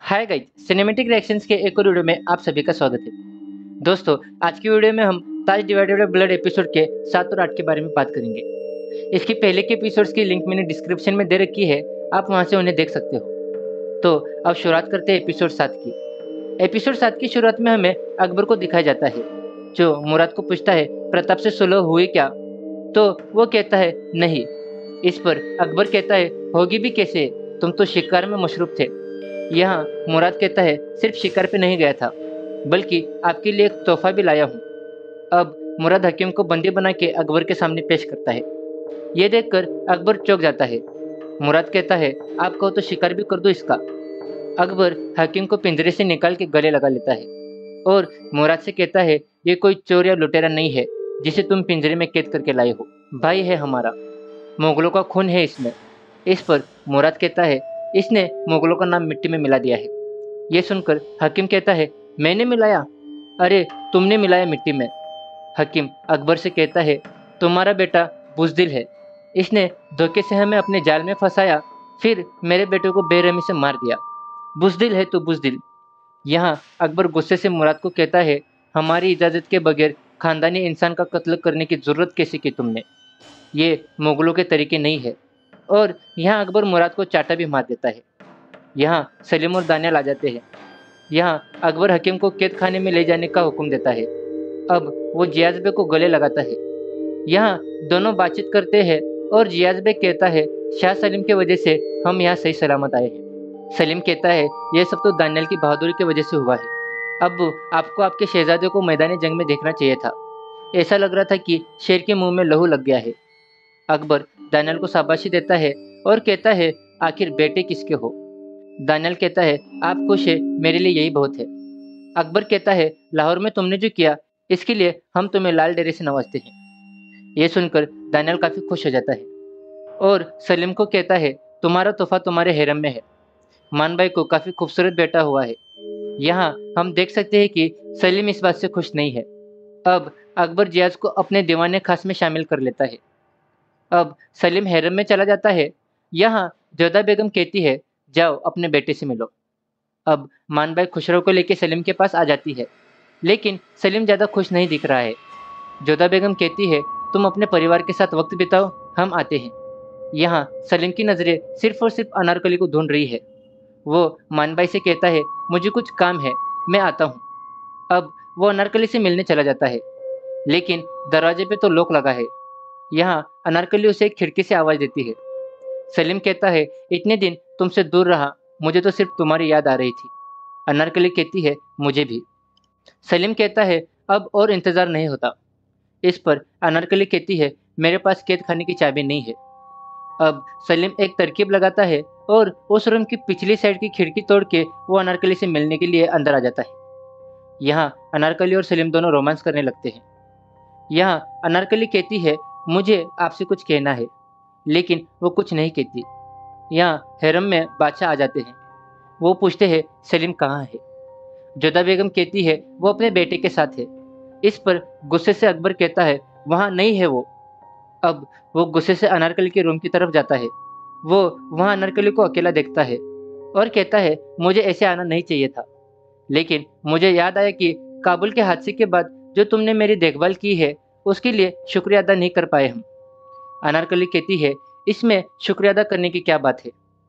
Hi guys, cinematic reactions के एक और वीडियो में आप सभी का स्वागत है। दोस्तों, आज की वीडियो में हम Taj Divided by Blood episode के 7 और 8 के बारे में बात करेंगे। इसके पहले के एपिसोड्स की लिंक मैंने डिस्क्रिप्शन में दे रखी है, आप वहां से उन्हें देख सकते हो। तो अब शुरुआत करते हैं एपिसोड 7 की। एपिसोड 7 की शुरुआत में हमें अकबर को दिखाया जाता है, जो मुराद को पूछता है प्रताप से सुलह हुई क्या? तो वो कहता है नहीं। इस पर अकबर कहता है होगी भी कैसे, तुम तो शिकार में मशरूफ थे। यहाँ मुराद कहता है सिर्फ शिकार पे नहीं गया था, बल्कि आपके लिए एक तोहफा भी लाया हूँ। अब मुराद हकीम को बंदी बना के अकबर के सामने पेश करता है। ये देखकर अकबर चौंक जाता है। मुराद कहता है आप कहो तो शिकार भी कर दो इसका। अकबर हकीम को पिंजरे से निकाल के गले लगा लेता है और मुराद से कहता है ये कोई चोर या लुटेरा नहीं है जिसे तुम पिंजरे में कैद करके लाए हो, भाई है हमारा, मुगलों का खून है इसमें। इस पर मुराद कहता है इसने मुगलों का नाम मिट्टी में मिला दिया है। ये सुनकर हकीम कहता है मैंने मिलाया? अरे तुमने मिलाया मिट्टी में। हकीम अकबर से कहता है तुम्हारा बेटा बुज़दिल है, इसने धोखे से हमें अपने जाल में फंसाया, फिर मेरे बेटे को बेरहमी से मार दिया। बुज़दिल है तो बुज़दिल। यहाँ अकबर गुस्से से मुराद को कहता है हमारी इजाज़त के बगैर खानदानी इंसान का कत्ल करने की ज़रूरत कैसे की तुमने? ये मुगलों के तरीके नहीं है। और यहाँ अकबर मुराद को चाटा भी मार देता है। यहाँ सलीम और दानियाल आ जाते हैं। यहाँ अकबर हकीम को कैद खाने में ले जाने का हुक्म देता है। अब वो जियाज बेग को गले लगाता है। यहाँ दोनों बातचीत करते हैं और जियाज बेग कहता है शाह सलीम की वजह से हम यहाँ सही सलामत आए हैं। सलीम कहता है यह सब तो दानियाल की बहादुरी की वजह से हुआ है। अब आपको आपके शहजादे को मैदानी जंग में देखना चाहिए था। ऐसा लग रहा था कि शेर के मुंह में लहू लग गया है। अकबर दानियाल को शाबाशी देता है और कहता है आखिर बेटे किसके हो? दानियाल कहता है आप खुश है, मेरे लिए यही बहुत है। अकबर कहता है लाहौर में तुमने जो किया इसके लिए हम तुम्हें लाल डेरे से नवाजते हैं। यह सुनकर दानियाल काफी खुश हो जाता है और सलीम को कहता है तुम्हारा तोहफा तुम्हारे हेरम में है। मान भाई को काफी खूबसूरत बेटा हुआ है। यहाँ हम देख सकते हैं कि सलीम इस बात से खुश नहीं है। अब अकबर जियाज को अपने दीवाने खास में शामिल कर लेता है। अब सलीम हेरम में चला जाता है। यहाँ जोधा बेगम कहती है जाओ अपने बेटे से मिलो। अब मान भाई खुसरो को लेकर सलीम के पास आ जाती है, लेकिन सलीम ज़्यादा खुश नहीं दिख रहा है। जोधा बेगम कहती है तुम अपने परिवार के साथ वक्त बिताओ, हम आते हैं। यहाँ सलीम की नज़रें सिर्फ और सिर्फ अनारकली को ढूंढ रही है। वो मान भाई से कहता है मुझे कुछ काम है, मैं आता हूँ। अब वो अनारकली से मिलने चला जाता है, लेकिन दरवाजे पे तो लॉक लगा है। यहाँ अनारकली उसे एक खिड़की से आवाज़ देती है। सलीम कहता है इतने दिन तुमसे दूर रहा, मुझे तो सिर्फ तुम्हारी याद आ रही थी। अनारकली कहती है मुझे भी। सलीम कहता है अब और इंतज़ार नहीं होता। इस पर अनारकली कहती है मेरे पास कैद खाने की चाबी नहीं है। अब सलीम एक तरकीब लगाता है और उस रूम की पिछली साइड की खिड़की तोड़ के वो अनारकली से मिलने के लिए अंदर आ जाता है। यहाँ अनारकली और सलीम दोनों रोमांस करने लगते हैं। यहाँ अनारकली कहती है मुझे आपसे कुछ कहना है, लेकिन वो कुछ नहीं कहती। यहाँ हेरम में बादशाह आ जाते हैं। वो पूछते हैं सलीम कहाँ है? जोधा बेगम कहती है वो अपने बेटे के साथ है। इस पर गुस्से से अकबर कहता है वहाँ नहीं है वो। अब वो गुस्से से अनारकली के रूम की तरफ जाता है। वो वहाँ अनारकली को अकेला देखता है और कहता है मुझे ऐसे आना नहीं चाहिए था, लेकिन मुझे याद आया कि काबुल के हादसे के बाद जो तुमने मेरी देखभाल की है उसके लिए शुक्रिया अदा नहीं कर पाए हम। अनारकली कहती है इसमें शुक्रिया अदा करने की क्या बात है?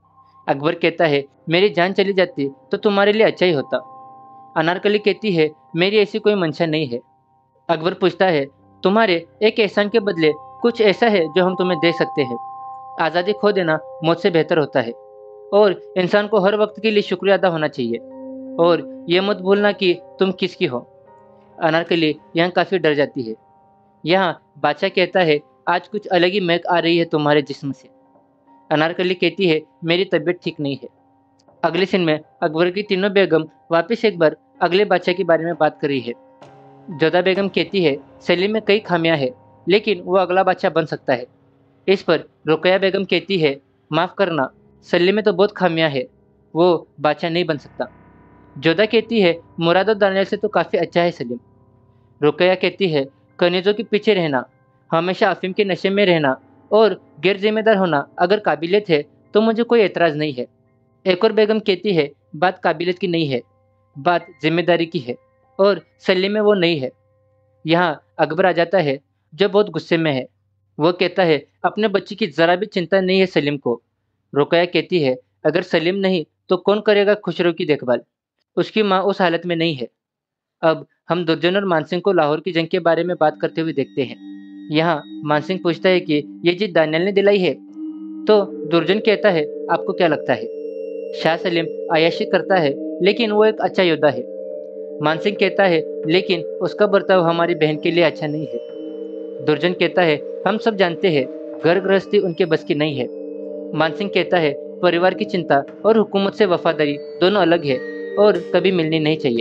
अकबर कहता है मेरी जान चली जाती तो तुम्हारे लिए अच्छा ही होता। अनारकली कहती है मेरी ऐसी कोई मंशा नहीं है। अकबर पूछता है तुम्हारे एक एहसान के बदले कुछ ऐसा है जो हम तुम्हें दे सकते हैं? आज़ादी खो देना मौत से बेहतर होता है और इंसान को हर वक्त के लिए शुक्रिया अदा होना चाहिए। और ये मत भूलना कि तुम किसकी हो। अनारकली यहाँ काफ़ी डर जाती है। यहाँ बादशाह कहता है आज कुछ अलग ही महक आ रही है तुम्हारे जिस्म से। अनारकली कहती है मेरी तबीयत ठीक नहीं है। अगले सीन में अकबर की तीनों बेगम वापस एक बार अगले बादशाह के बारे में बात कर रही है। जोधा बेगम कहती है सलीम में कई खामियां हैं, लेकिन वो अगला बादशाह बन सकता है। इस पर रुकैया बेगम कहती है माफ़ करना, सलीम में तो बहुत खामियां हैं, वो बादशाह नहीं बन सकता। जोधा कहती है मुराद और दानियाल से तो काफ़ी अच्छा है सलीम। रुकैया कहती है कनीज़ों के पीछे रहना, हमेशा अफीम के नशे में रहना और गैर जिम्मेदार होना अगर काबिलियत है तो मुझे कोई एतराज़ नहीं है। एक और बेगम कहती है, बात काबिलियत की नहीं है, बात जिम्मेदारी की है और सलीम में वो नहीं है। यहाँ अकबर आ जाता है, जो बहुत गुस्से में है। वो कहता है, अपने बच्चे की ज़रा भी चिंता नहीं है सलीम को। रुकैया कहती है, अगर सलीम नहीं तो कौन करेगा खुसरो की देखभाल? उसकी माँ उस हालत में नहीं है। अब हम दुर्जन और मानसिंह को लाहौर की जंग के बारे में बात करते हुए देखते हैं। यहाँ मानसिंह पूछता है कि ये जीत दानियल ने दिलाई है, तो दुर्जन कहता है, आपको क्या लगता है? शाह सलीम अय्याशी करता है, लेकिन वो एक अच्छा योद्धा है। मानसिंह कहता है, लेकिन उसका बर्ताव हमारी बहन के लिए अच्छा नहीं है। दुर्जन कहता है, हम सब जानते हैं, घर गृहस्थी उनके बस की नहीं है। मानसिंह कहता है, परिवार की चिंता और हुकूमत से वफादारी दोनों अलग है और कभी मिलनी नहीं चाहिए।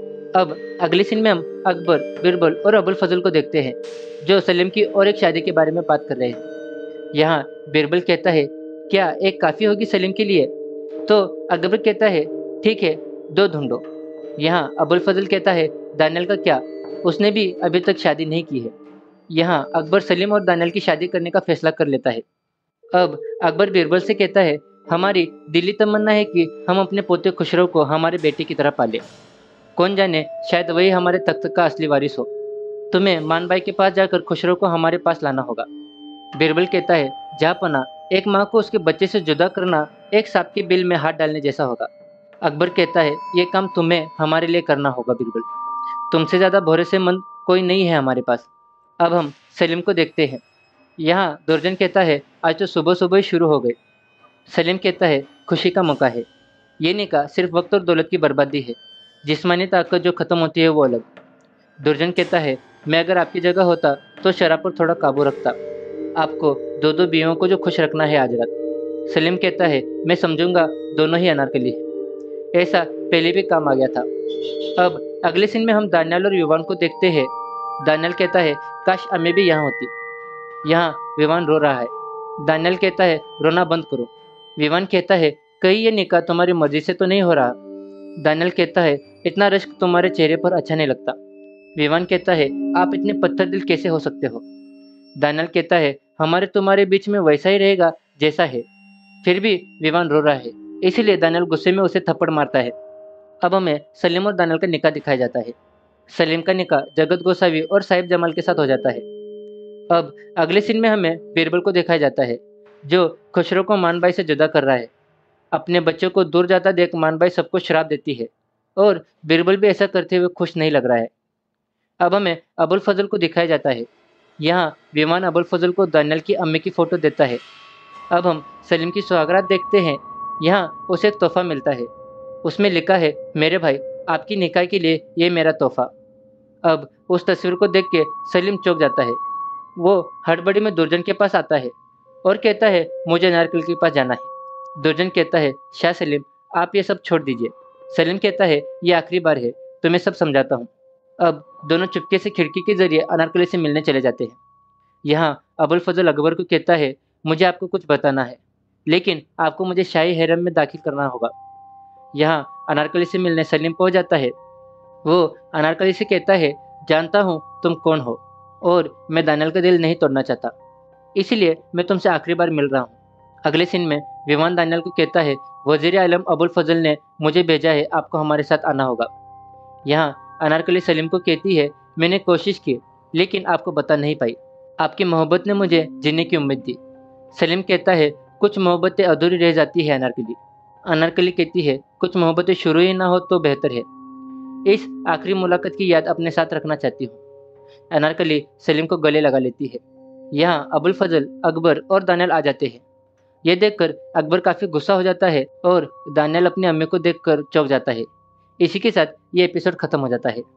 अब अगले सीन में हम अकबर, बिरबल और अबुल फजल को देखते हैं, जो सलीम की और एक शादी के बारे में बात कर रहे हैं। यहाँ बिरबल कहता है, क्या एक काफ़ी होगी सलीम के लिए? तो अकबर कहता है, ठीक है, दो ढूंढो। यहाँ अबुल फजल कहता है, दानियल का क्या? उसने भी अभी तक शादी नहीं की है। यहाँ अकबर सलीम और दानियल की शादी करने का फैसला कर लेता है। अब अकबर बिरबल से कहता है, हमारी दिली तमन्ना है कि हम अपने पोते खुसरो को हमारे बेटे की तरह पालें। कौन जाने, शायद वही हमारे तख्त का असली वारिस हो। तुम्हें मान भाई के पास जाकर खुसरो को हमारे पास लाना होगा। बिरबल कहता है, जहाँपना, एक माँ को उसके बच्चे से जुदा करना एक सांप के बिल में हाथ डालने जैसा होगा। अकबर कहता है, ये काम तुम्हें हमारे लिए करना होगा बिरबल। तुमसे ज़्यादा भरोसेमंद कोई नहीं है हमारे पास। अब हम सलीम को देखते हैं। यहाँ दुर्जन कहता है, आज तो सुबह सुबह ही शुरू हो गए। सलीम कहता है, खुशी का मौका है। ये निकाह सिर्फ वक्त और दौलत की बर्बादी है। जिस्मानी ताकत जो ख़त्म होती है वो अलग। दुर्जन कहता है, मैं अगर आपकी जगह होता तो शराब पर थोड़ा काबू रखता। आपको दो दो बीवियों को जो खुश रखना है आज रात। सलीम कहता है, मैं समझूंगा दोनों ही अनारकली है। ऐसा पहले भी काम आ गया था। अब अगले सीन में हम दानियल और विवान को देखते हैं। दानियल कहता है, काश अम्मी भी यहाँ होती। यहाँ विवान रो रहा है। दानियल कहता है, रोना बंद करो। विवान कहता है, कहीं ये निकाह तुम्हारी मर्जी से तो नहीं हो रहा? दानियल कहता है, इतना रश्क तुम्हारे चेहरे पर अच्छा नहीं लगता। विवान कहता है, आप इतने पत्थर दिल कैसे हो सकते हो? दानियल कहता है, हमारे तुम्हारे बीच में वैसा ही रहेगा जैसा है। फिर भी विवान रो रहा है, इसीलिए दानियल गुस्से में उसे थप्पड़ मारता है। अब हमें सलीम और दानियल का निकाह दिखाया जाता है। सलीम का निकाह जगत गोसावी और साहिब जमाल के साथ हो जाता है। अब अगले सीन में हमें बीरबल को दिखाया जाता है, जो खुसरो को मानबाई से जुदा कर रहा है। अपने बच्चों को दूर जाता देख मानबाई सबको श्राप देती है और बीरबल भी ऐसा करते हुए खुश नहीं लग रहा है। अब हमें अबुल फजल को दिखाया जाता है। यहाँ विमान अबुल फजल को दानियल की अम्मी की फ़ोटो देता है। अब हम सलीम की सुहागरात देखते हैं। यहाँ उसे एक तोहफा मिलता है। उसमें लिखा है, मेरे भाई, आपकी निकाह के लिए ये मेरा तोहफा। अब उस तस्वीर को देख के सलीम चौंक जाता है। वो हड़बड़ी में दुर्जन के पास आता है और कहता है, मुझे अनारकली के पास जाना है। दुर्जन कहता है, शाह सलीम, आप ये सब छोड़ दीजिए। सलीम कहता है, ये आखिरी बार है, तुम्हें सब समझाता हूँ। अब दोनों चुपके से खिड़की के जरिए अनारकली से मिलने चले जाते हैं। यहाँ अबुल फजल अकबर को कहता है, मुझे आपको कुछ बताना है, लेकिन आपको मुझे शाही हैरम में दाखिल करना होगा। यहाँ अनारकली से मिलने सलीम पहुँच जाता है। वो अनारकली से कहता है, जानता हूँ तुम कौन हो और मैं दानियल का दिल नहीं तोड़ना चाहता, इसीलिए मैं तुमसे आखिरी बार मिल रहा हूँ। अगले सीन में विमान दानियल को कहता है, वजीर आलम अबुल फजल ने मुझे भेजा है, आपको हमारे साथ आना होगा। यहाँ अनारकली सलीम को कहती है, मैंने कोशिश की लेकिन आपको बता नहीं पाई। आपकी मोहब्बत ने मुझे जीने की उम्मीद दी। सलीम कहता है, कुछ मोहब्बतें अधूरी रह जाती है अनारकली। अनारकली कहती है, कुछ मोहब्बतें शुरू ही ना हो तो बेहतर है। इस आखिरी मुलाकात की याद अपने साथ रखना चाहती हूँ। अनारकली सलीम को गले लगा लेती है। यहाँ अबुल फजल, अकबर और दानियल आ जाते हैं। ये देखकर अकबर काफ़ी गुस्सा हो जाता है और दानियल अपनी अम्मी को देखकर चौंक जाता है। इसी के साथ ये एपिसोड खत्म हो जाता है।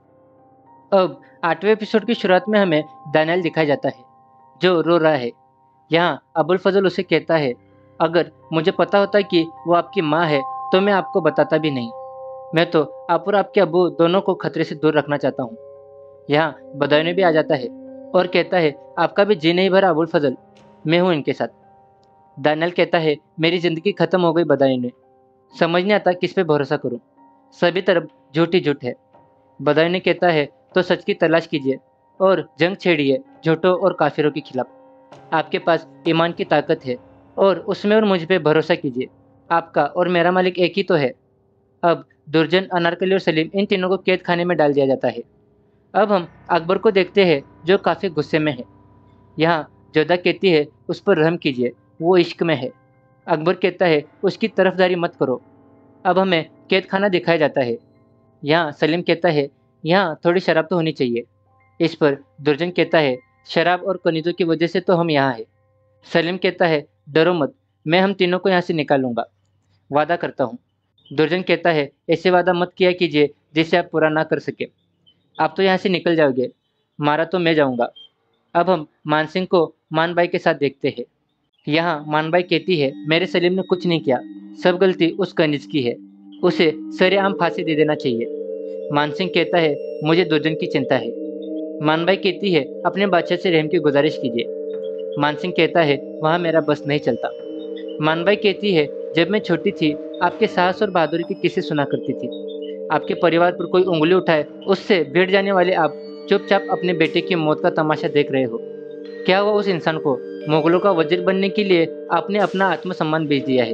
अब 8वें एपिसोड की शुरुआत में हमें दानियल दिखाया जाता है, जो रो रहा है। यहाँ अबुल फजल उसे कहता है, अगर मुझे पता होता कि वो आपकी माँ है तो मैं आपको बताता भी नहीं। मैं तो आप और आपके अबू दोनों को खतरे से दूर रखना चाहता हूँ। यहाँ बदायूं भी आ जाता है और कहता है, आपका भी जी नहीं भरा अबुल फजल, मैं हूँ इनके साथ। दानियल कहता है, मेरी ज़िंदगी ख़त्म हो गई बदायूं ने, समझ नहीं आता किस पे भरोसा करूँ, सभी तरफ झूठ ही झूठ है। बदायूं ने कहता है, तो सच की तलाश कीजिए और जंग छेड़िए झूठों और काफिरों के खिलाफ। आपके पास ईमान की ताकत है और उसमें और मुझ पे भरोसा कीजिए। आपका और मेरा मालिक एक ही तो है। अब दुर्जन, अनारकली और सलीम, इन तीनों को कैद खाने में डाल दिया जाता है। अब हम अकबर को देखते हैं जो काफ़ी गुस्से में है। यहाँ जोधा कहती है उस पर रहम कीजिए, वो इश्क में है। अकबर कहता है उसकी तरफदारी मत करो। अब हमें कैद खाना दिखाया जाता है। यहाँ सलीम कहता है यहाँ थोड़ी शराब तो होनी चाहिए। इस पर दुर्जन कहता है शराब और कनीजों की वजह से तो हम यहाँ हैं। सलीम कहता है डरो मत, मैं हम तीनों को यहाँ से निकालूंगा, वादा करता हूँ। दुर्जन कहता है ऐसे वादा मत किया कीजिए जिसे आप पूरा ना कर सके। आप तो यहाँ से निकल जाओगे, मारा तो मैं जाऊंगा। अब हम मानसिंह को मानबाई के साथ देखते हैं। यहाँ मानबाई कहती है मेरे सलीम ने कुछ नहीं किया, सब गलती उस कनिज की है, उसे सरेआम फांसी दे देना चाहिए। मानसिंह कहता है मुझे दुर्जन की चिंता है। मानबाई कहती है अपने बादशाह से रहम की गुजारिश कीजिए। मानसिंह कहता है वहाँ मेरा बस नहीं चलता। मानबाई कहती है जब मैं छोटी थी आपके साहस और बहादुरी के किस्से सुना करती थी। आपके परिवार पर कोई उंगली उठाए उससे भिड़ जाने वाले आप चुपचाप अपने बेटे की मौत का तमाशा देख रहे हो। क्या हुआ उस इंसान को? मुगलों का वजीर बनने के लिए आपने अपना आत्मसम्मान बेच दिया है।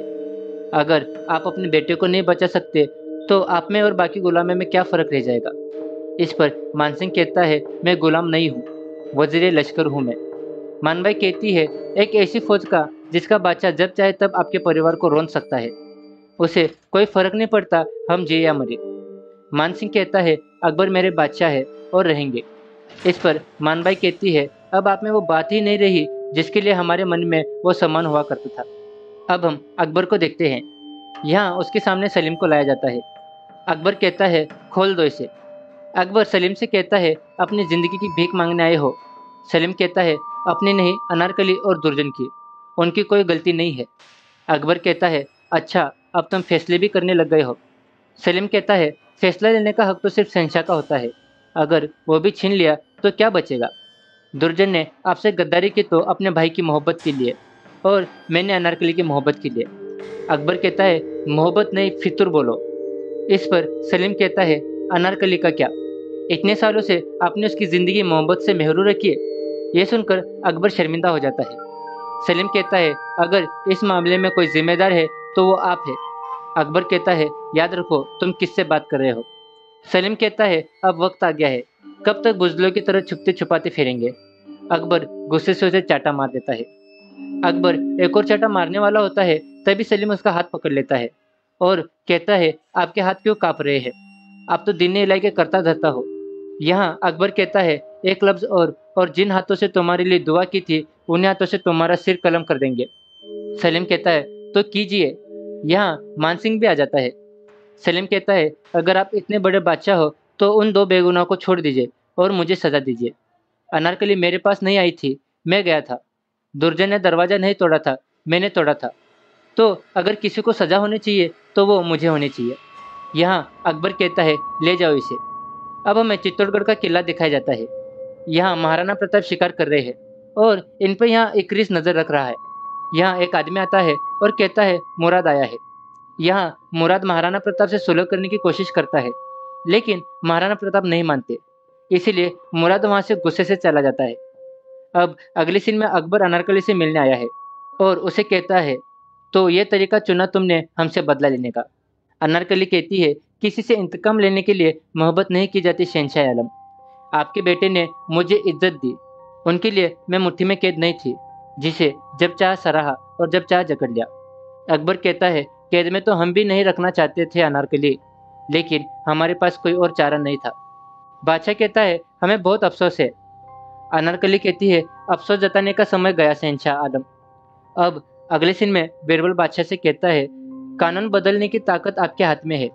अगर आप अपने बेटे को नहीं बचा सकते तो आप में और बाकी गुलामों में क्या फर्क रह जाएगा? इस पर मानसिंह कहता है मैं गुलाम नहीं हूँ, वजीर लश्कर हूँ मैं। मानबाई कहती है एक ऐसी फौज का जिसका बादशाह जब चाहे तब आपके परिवार को रौंद सकता है, उसे कोई फर्क नहीं पड़ता हम जिए या मरे। मानसिंह कहता है अकबर मेरे बादशाह है और रहेंगे। इस पर मानबाई कहती है अब आप में वो बात ही नहीं रही जिसके लिए हमारे मन में वो सम्मान हुआ करता था। अब हम अकबर को देखते हैं। यहाँ उसके सामने सलीम को लाया जाता है। अकबर कहता है खोल दो इसे। अकबर सलीम से कहता है अपनी जिंदगी की भीख मांगने आए हो? सलीम कहता है अपनी नहीं, अनारकली और दुर्जन की, उनकी कोई गलती नहीं है। अकबर कहता है अच्छा, अब तुम फैसले भी करने लग गए हो। सलीम कहता है फैसला लेने का हक तो सिर्फ शहंशाह का होता है, अगर वो भी छीन लिया तो क्या बचेगा? दुर्जन ने आपसे गद्दारी की तो अपने भाई की मोहब्बत के लिए, और मैंने अनारकली की मोहब्बत के लिए। अकबर कहता है मोहब्बत नहीं, फितूर बोलो। इस पर सलीम कहता है अनारकली का क्या? इतने सालों से आपने उसकी ज़िंदगी मोहब्बत से महरूम रखी है। यह सुनकर अकबर शर्मिंदा हो जाता है। सलीम कहता है अगर इस मामले में कोई जिम्मेदार है तो वो आप है। अकबर कहता है याद रखो तुम किससे बात कर रहे हो। सलीम कहता है अब वक्त आ गया है, कब तक बुजलों की तरह छुपते छुपाते फिरेंगे? अकबर गुस्से से उसे चाटा मार देता है। अकबर एक और चाटा मारने वाला होता है तभी सलीम उसका हाथ पकड़ लेता है और कहता है आपके हाथ क्यों कांप रहे हैं? आप तो दिन इलाही के करता धरता हो। यहाँ अकबर कहता है एक लफ्ज और जिन हाथों से तुम्हारे लिए दुआ की थी उन्हीं हाथों से तुम्हारा सिर कलम कर देंगे। सलीम कहता है तो कीजिए। यहाँ मानसिंह भी आ जाता है। सलीम कहता है अगर आप इतने बड़े बादशाह हो तो उन दो बेगुनाह को छोड़ दीजिए और मुझे सजा दीजिए। अनारकली मेरे पास नहीं आई थी, मैं गया था। दुर्जन ने दरवाजा नहीं तोड़ा था, मैंने तोड़ा था। तो अगर किसी को सजा होनी चाहिए तो वो मुझे होनी चाहिए। यहाँ अकबर कहता है ले जाओ इसे। अब हमें चित्तौड़गढ़ का किला दिखाया जाता है। यहाँ महाराणा प्रताप शिकार कर रहे हैं और इन पर यहाँ एक रिस नजर रख रहा है। यहाँ एक आदमी आता है और कहता है मुराद आया है। यहाँ मुराद महाराणा प्रताप से सुलह करने की कोशिश करता है, लेकिन महाराणा प्रताप नहीं मानते, इसीलिए मुराद वहाँ से गुस्से से चला जाता है। अब अगले सीन में अकबर अनारकली से मिलने आया है और उसे कहता है तो ये तरीका चुना तुमने हमसे बदला लेने का। अनारकली कहती है किसी से इंतकाम लेने के लिए मोहब्बत नहीं की जाती शहंशाह आलम। आपके बेटे ने मुझे इज्जत दी, उनके लिए मैं मुट्ठी में कैद नहीं थी, जिसे जब चाह सराहा और जब चाह जकड़ लिया। अकबर कहता है कैद में तो हम भी नहीं रखना चाहते थे अनारकली, लेकिन हमारे पास कोई और चारा नहीं था। बादशाह कहता है हमें बहुत अफसोस है। अनारकली कहती है अफसोस जताने का समय गया शहंशाह आलम। अब अगले सीन में बीरबल बादशाह से कहता है कानून बदलने की ताकत आपके हाथ में है,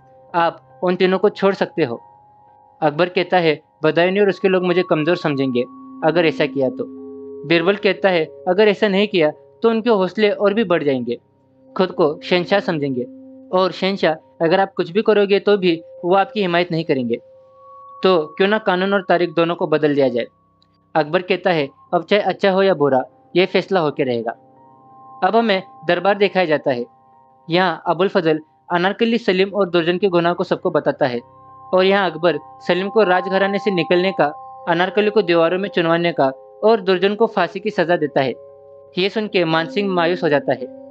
आप उन तीनों को छोड़ सकते हो। अकबर कहता है बदायूंनी और उसके लोग मुझे कमज़ोर समझेंगे अगर ऐसा किया तो। बीरबल कहता है अगर ऐसा नहीं किया तो उनके हौसले और भी बढ़ जाएंगे, खुद को शहंशाह समझेंगे, और शहंशाह अगर आप कुछ भी करोगे तो भी वो आपकी हिमायत नहीं करेंगे। तो क्यों ना कानून और तारीख दोनों को बदल दिया जाए। अकबर कहता है अब चाहे अच्छा हो या बुरा, यह फैसला होकर रहेगा। अब हमें दरबार दिखाया जाता है। यहाँ अबुल फजल अनारकली, सलीम और दुर्जन के गुनाह को सबको बताता है, और यहाँ अकबर सलीम को राजघराने से निकलने का, अनारकली को दीवारों में चुनवाने का और दुर्जन को फांसी की सजा देता है। ये सुन के मानसिंह मायूस हो जाता है।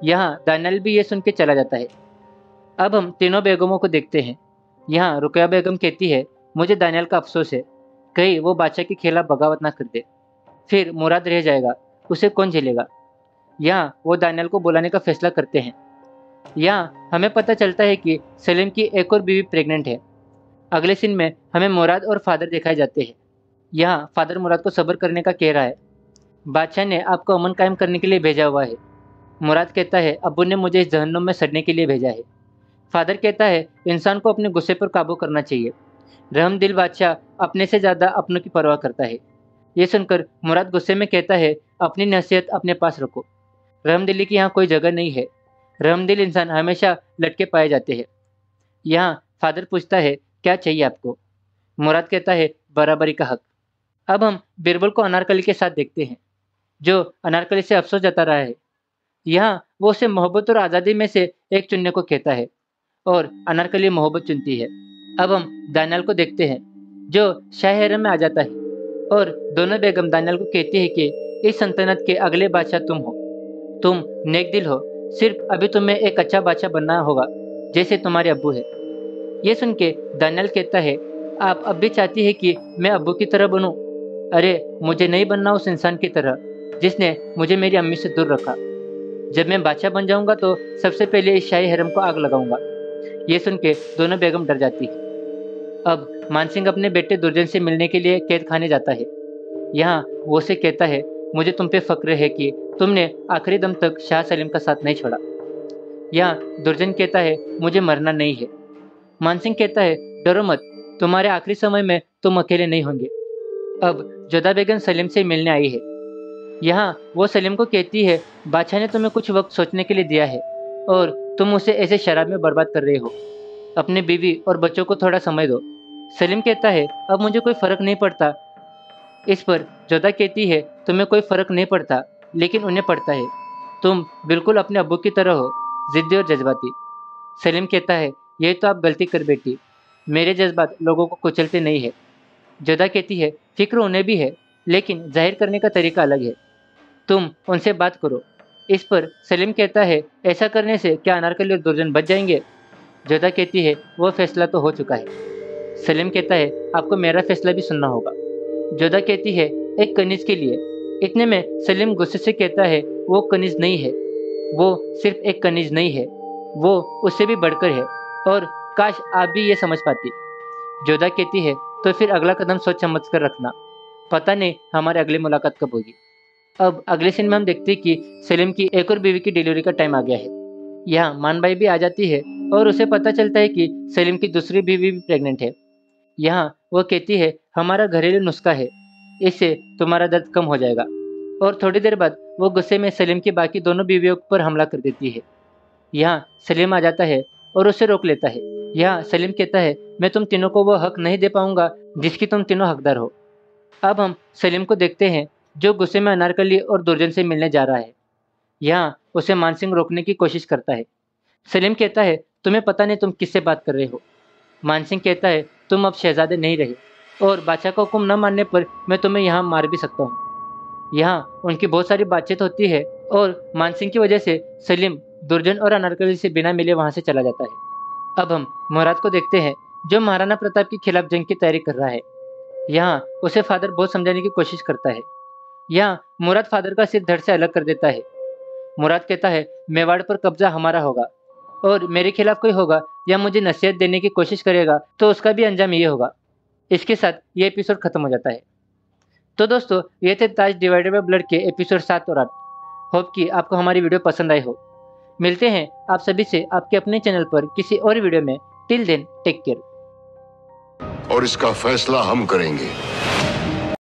यहाँ दानियाल भी ये सुन के चला जाता है। अब हम तीनों बेगमों को देखते हैं। यहाँ रुकया बेगम कहती है, मुझे दानियाल का अफसोस है, कहीं वो बादशाह के खिलाफ बगावत ना कर दे, फिर मुराद रह जाएगा, उसे कौन झेलेगा। यहाँ वो दानियाल को बुलाने का फैसला करते हैं। यहाँ हमें पता चलता है कि सलीम की एक और बीवी प्रेग्नेंट है। अगले सीन में हमें मुराद और फादर दिखाए जाते हैं। यहाँ फादर मुराद को सब्र करने का कह रहा है। बादशाह ने आपको अमन कायम करने के लिए भेजा हुआ है। मुराद कहता है, अब्बू ने मुझे इस जहन्नुम में सड़ने के लिए भेजा है। फादर कहता है, इंसान को अपने गुस्से पर काबू करना चाहिए। रहमदिल बादशाह अपने से ज़्यादा अपनों की परवाह करता है। ये सुनकर मुराद गुस्से में कहता है, अपनी नसीहत अपने पास रखो, रहमदिली की यहाँ कोई जगह नहीं है। रहमदिल इंसान हमेशा लटके पाए जाते हैं। यहाँ फादर पूछता है, क्या चाहिए आपको। मुराद कहता है, बराबरी का हक। अब हम बिरबल को अनारकली के साथ देखते हैं, जो अनारकली से अफसोस जता रहा है। यहाँ वो उसे मोहब्बत और आज़ादी में से एक चुनने को कहता है और अनारकली मोहब्बत चुनती है। अब हम दानियाल को देखते हैं, जो शाह हरम में आ जाता है और दोनों बेगम दानियाल को कहती है कि इस सल्तनत के अगले बादशाह तुम हो। तुम नेक दिल हो, सिर्फ अभी तुम्हें एक अच्छा बादशाह बनना होगा, जैसे तुम्हारे अब्बू है। ये सुन के दानियाल कहता है, आप अब भी चाहती है कि मैं अब्बू की तरह बनूं? अरे मुझे नहीं बनना उस इंसान की तरह जिसने मुझे मेरी अम्मी से दूर रखा। जब मैं बादशाह बन जाऊंगा तो सबसे पहले इस शाही हरम को आग लगाऊंगा। ये सुन के दोनों बेगम डर जाती है। अब मानसिंह अपने बेटे दुर्जन से मिलने के लिए कैद खाने जाता है। यहाँ वो से कहता है, मुझे तुम पे फक्र है कि तुमने आखिरी दम तक शाह सलीम का साथ नहीं छोड़ा। यहाँ दुर्जन कहता है, मुझे मरना नहीं है। मानसिंह कहता है, डरो मत, तुम्हारे आखिरी समय में तुम अकेले नहीं होंगे। अब जोधा बेगम सलीम से मिलने आई है। यहाँ वो सलीम को कहती है, बादशाह ने तुम्हें कुछ वक्त सोचने के लिए दिया है और तुम उसे ऐसे शराब में बर्बाद कर रहे हो। अपने बीवी और बच्चों को थोड़ा समय दो। सलीम कहता है, अब मुझे कोई फर्क नहीं पड़ता। इस पर जोधा कहती है, तुम्हें कोई फर्क नहीं पड़ता, लेकिन उन्हें पड़ता है। तुम बिल्कुल अपने अब्बू की तरह हो, जिद्दी और जज्बाती। सलीम कहता है, यही तो आप गलती कर बैठी, मेरे जज्बात लोगों को कुचलते नहीं है। जोधा कहती है, फिक्र उन्हें भी है, लेकिन जाहिर करने का तरीका अलग है। तुम उनसे बात करो। इस पर सलीम कहता है, ऐसा करने से क्या अनारकली और दुर्जन बच जाएंगे। जोधा कहती है, वो फैसला तो हो चुका है। सलीम कहता है, आपको मेरा फैसला भी सुनना होगा। जोधा कहती है, एक कनीज के लिए। इतने में सलीम गुस्से से कहता है, वो कनीज नहीं है, वो सिर्फ एक कनीज नहीं है, वो उससे भी बढ़कर है, और काश आप भी ये समझ पाती। जोधा कहती है, तो फिर अगला कदम सोच समझ कर रखना, पता नहीं हमारी अगली मुलाकात कब होगी। अब अगले सीन में हम देखते हैं कि सलीम की एक और बीवी की डिलीवरी का टाइम आ गया है। यहाँ मानबाई भी आ जाती है और उसे पता चलता है कि सलीम की दूसरी बीवी भी प्रेग्नेंट है। यहाँ वो कहती है, हमारा घरेलू नुस्खा है, इससे तुम्हारा दर्द कम हो जाएगा। और थोड़ी देर बाद वो गुस्से में सलीम की बाकी दोनों बीवियों पर हमला कर देती है। यहाँ सलीम आ जाता है और उसे रोक लेता है। यहाँ सलीम कहता है, मैं तुम तीनों को वो हक नहीं दे पाऊंगा जिसकी तुम तीनों हकदार हो। अब हम सलीम को देखते हैं, जो गुस्से में अनारकली और दुर्जन से मिलने जा रहा है। यहाँ उसे मानसिंह रोकने की कोशिश करता है। सलीम कहता है, तुम्हें पता नहीं तुम किससे बात कर रहे हो। मानसिंह कहता है, तुम अब शहजादे नहीं रहे और बादशाह का हुक्म न मानने पर मैं तुम्हें यहाँ मार भी सकता हूँ। यहाँ उनकी बहुत सारी बातचीत होती है और मानसिंह की वजह से सलीम दुर्जन और अनारकली से बिना मिले वहाँ से चला जाता है। अब हम मुराद को देखते हैं, जो महाराणा प्रताप के खिलाफ जंग की तैयारी कर रहा है। यहाँ उसे फादर बहुत समझाने की कोशिश करता है। यहाँ मुराद फादर का सिर धड़ से अलग कर देता है। मुराद कहता है, मेवाड़ पर कब्जा हमारा होगा और मेरे खिलाफ कोई होगा या मुझे नसीहत देने की कोशिश करेगा तो उसका भी अंजाम ये होगा। इसके साथ ये एपिसोड खत्म हो जाता है। तो दोस्तों, ये थे ताज डिवाइडेड बाय ब्लड के एपिसोड 7 और 8। होप कि आपको हमारी वीडियो पसंद आई हो। मिलते हैं आप सभी से आपके अपने चैनल पर किसी और वीडियो में। Till then take care. और इसका फैसला हम करेंगे।